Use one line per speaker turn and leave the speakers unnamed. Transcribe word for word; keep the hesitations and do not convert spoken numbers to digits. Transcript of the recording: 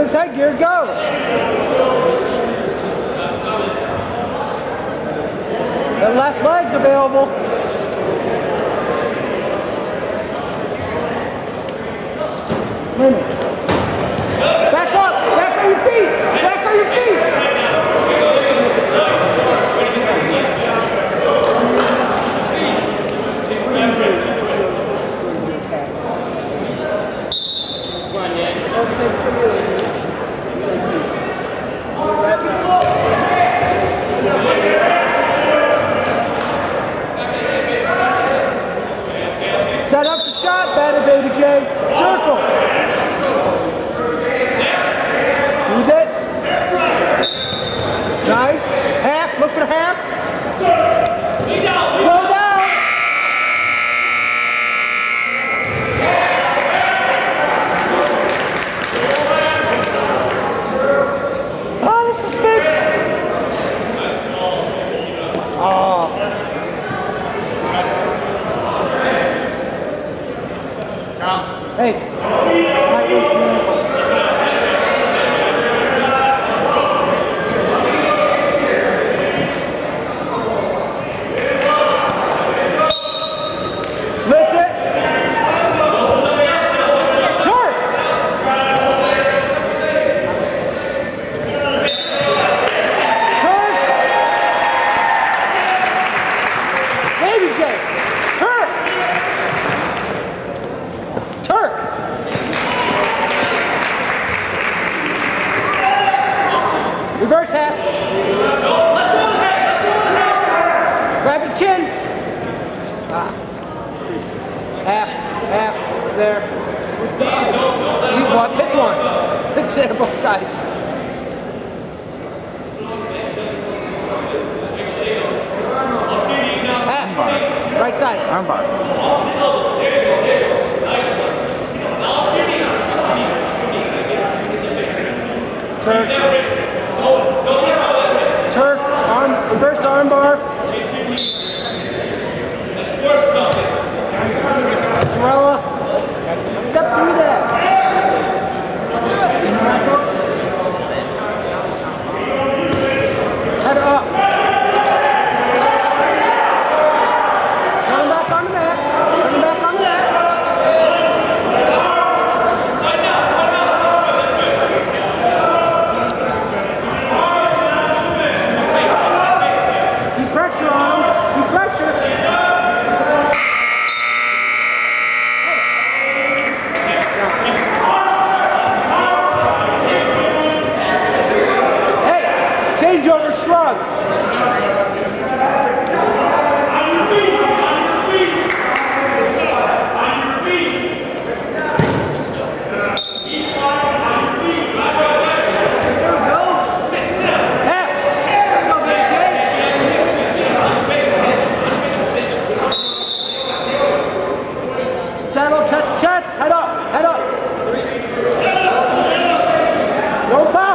his headgear, go! The left leg's available. Wait a minute. Back up! Back on your feet! Back on your feet! Set up the shot better, baby J. Circle. Use it. Nice. Half. Look for the half. Slow down. Oh, this is fixed. Oh. Hey. Lift it. Turn. Turn. Baby J. Turn. Turk! Reverse half. Grab your chin. Ah. Half, half, there. You want pick one. Pick set of both sides. Half. Right side.
Armbar.
Turk. Turk, arm, reverse arm bar. Torella, step through that. Head up. Turn back on the mat. Turn back on the mat. Pressure on him. Keep pressure. Hey, change over, shrug.
On your feet. On your feet. On your feet. Each side on your feet.
Saddle, chest, chest, head up, head up. No pop.